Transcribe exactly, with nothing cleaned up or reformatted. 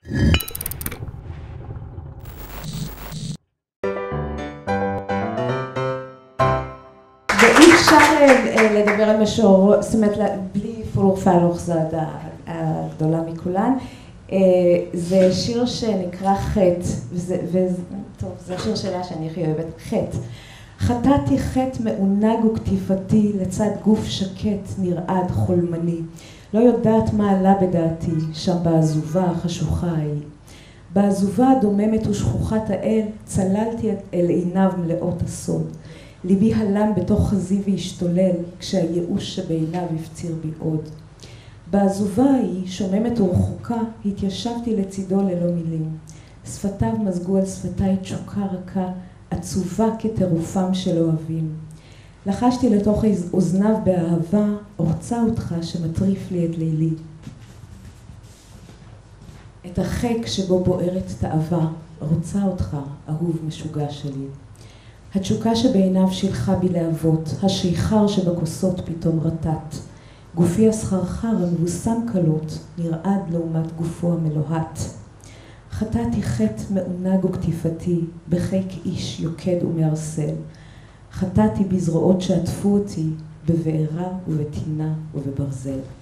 ואי אפשר לדבר על משהו, זאת אומרת, בלי פולור פלוך, זו הגדולה מכולן. זה שיר שנקרא חטא, וטוב, זה שיר שלה שאני הכי אוהבת, חטא. חטאתי חטא מעונג וקטיפתי, לצד גוף שקט נרעד חולמני. לא יודעת מה עלה בדעתי, שם בעזובה החשוכה ההיא. בעזובה הדוממת ושכוחת האל, צללתי אל עיניו מלאות הסוד. ליבי הלם בתוך חזי והשתולל, כשהייאוש שבעיניו הפציר בי עוד. בעזובה ההיא, שוממת ורחוקה, התיישבתי לצידו ללא מילים. שפתיו מזגו על שפתיי תשוקה רכה, עצובה כטירופם של אוהבים. לחשתי לתוך אוזניו באהבה, רוצה אותך שמטריף לי את לילי. את החק שבו בוערת תאווה, רוצה אותך, אהוב משוגע שלי. התשוקה שבעיניו שילחה בי להבות, השיכר שבכוסות פתאום רטט. גופי הסחרחר המבוסם קלות, נרעד לעומת גופו המלוהט. חטאתי חטא מעונג וקטיפתי, בחיק איש יוקד ומארסל. חטאתי בזרועות שעטפו אותי, בבעירה ובתינה ובברזל.